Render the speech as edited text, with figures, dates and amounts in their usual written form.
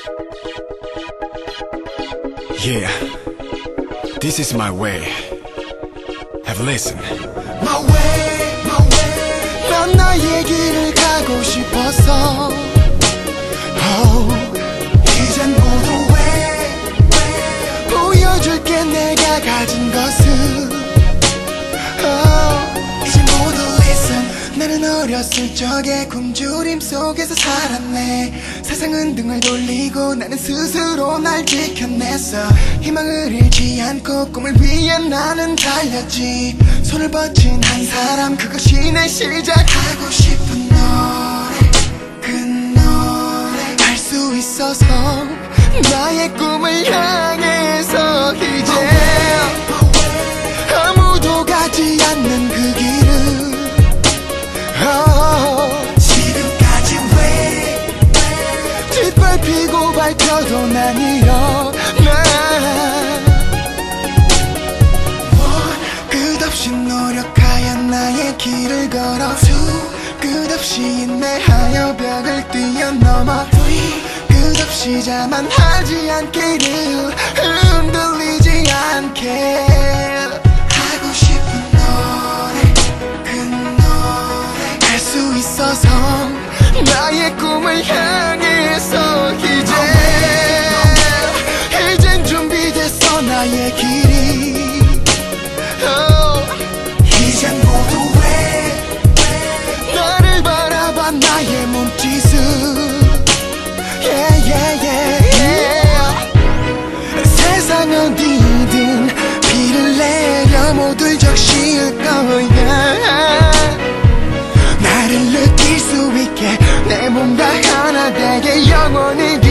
Yeah, this is my way. Have a listen. My way, my way. 난 나의 길을 가고 싶어서. Oh, 이젠 모두 왜 보여줄게 내가 가진 것을. Oh, 이제 모두 listen. 나는 어렸을 적에 굶주림 속에서 살았네. 세상은 등을 돌리고 나는 스스로 날 지켜냈어. 희망을 잃지 않고 꿈을 위해 나는 달렸지. 손을 뻗친 한 사람, 그것이 내 시작하고 싶은 노래, 그 노래. 할 수 있어서 나의 꿈을 향해서 이제 아무도 가지 않는 그 길을. 지금까지 왜 짓밟히고 밟혀도 난 일어나. 끝없이 노력하여 나의 길을 걸어. 끝없이 인내하여 벽을 뛰어넘어. 끝없이 자만하지 않기를, 흔들리지 않게. 하고 싶은 노래, 그 노래. 할 수 있어서 나의 꿈을 향해서 이젠 준비됐어 나의 길이. 이젠 모두 왜 나를 바라봐 나의 몸짓을. Yeah, yeah, yeah. 세상 어디든 비를 내려 모두 적실 거야. 나를 느낄 수 있게 내 몸과 하나 되게 영원히